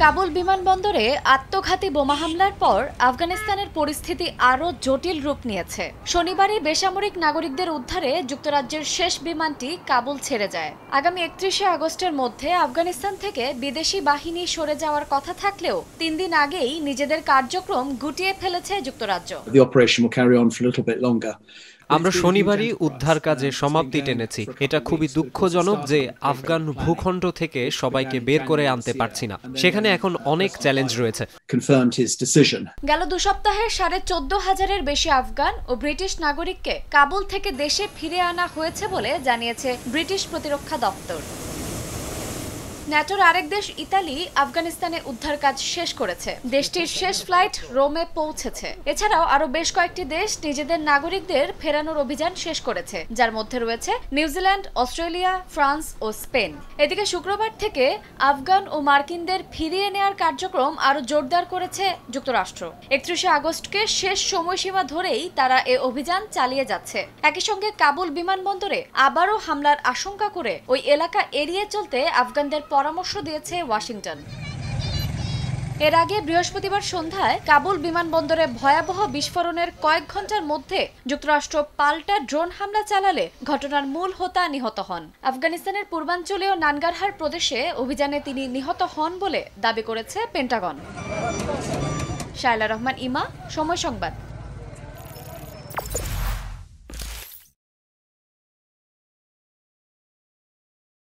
কাবুল বিমানবন্দরে আত্মঘাতী বোমা হামলার পর আফগানিস্তানের পরিস্থিতি আরও জটিল রূপ নিয়েছে। শনিবারই বেসামরিক নাগরিকদের উদ্ধারে যুক্তরাজ্যের শেষ বিমানটি কাবুল ছেড়ে যায়। আগামী 31শে আগস্টের মধ্যে আফগানিস্তান থেকে বিদেশি বাহিনী সরে যাওয়ার কথা থাকলেও 3 দিন আগেই নিজেদের কার্যক্রম গুটিয়ে ফেলেছে যুক্তরাজ্য। আমরা শনিবারই উদ্ধার কাজে সমাপ্তি টেনেছি। এটা খুবই দুঃখজনক যে আফগান ভূখণ্ড থেকে সবাইকে বের করে আনতে পারছি না। সেখানে এখন অনেক চ্যালেঞ্জ রয়েছে। গেল 2 সপ্তাহে 14,500-এর বেশি আফগান ও ব্রিটিশ নাগরিককে কাবুল থেকে দেশে ফিরে আনা হয়েছে বলে জানিয়েছে ব্রিটিশ প্রতিরক্ষা দপ্তর। ন্যাটোর আরেক দেশ ইতালি আফগানিস্তানে উদ্ধার কাজ শেষ করেছে। দেশটির শেষ ফ্লাইট রোমে পৌঁছেছে। এছাড়াও আরো বেশ কয়েকটি দেশ নিজেদের নাগরিকদের ফেরানোর অভিযান শেষ করেছে, যার মধ্যে রয়েছে নিউজিল্যান্ড, অস্ট্রেলিয়া, ফ্রান্স ও স্পেন। এদিকে শুক্রবার থেকে আফগান ও মার্কিনদের ফিরিয়ে নেওয়ার কার্যক্রম আরো জোরদার করেছে যুক্তরাষ্ট্র। 31শে আগস্টকে শেষ সময়সীমা ধরেই তারা এ অভিযান চালিয়ে যাচ্ছে। একই সঙ্গে কাবুল বিমানবন্দরে আবারও হামলার আশঙ্কা করে ওই এলাকা এড়িয়ে চলতে আফগানদের পরামর্শ দিয়েছে ওয়াশিংটন। এর আগে বৃহস্পতিবার সন্ধ্যায় কাবুল বিমানবন্দরে ভয়াবহ বিস্ফোরণের কয়েক ঘন্টার মধ্যে যুক্তরাষ্ট্র পাল্টা ড্রোন হামলা চালালে ঘটনার মূল হোতা নিহত হন। আফগানিস্তানের পূর্বাঞ্চলীয় নানগারহার প্রদেশে অভিযানে তিনি নিহত হন বলে দাবি করেছে পেন্টাগন। শায়লা রহমান ইমা, সময় সংবাদ।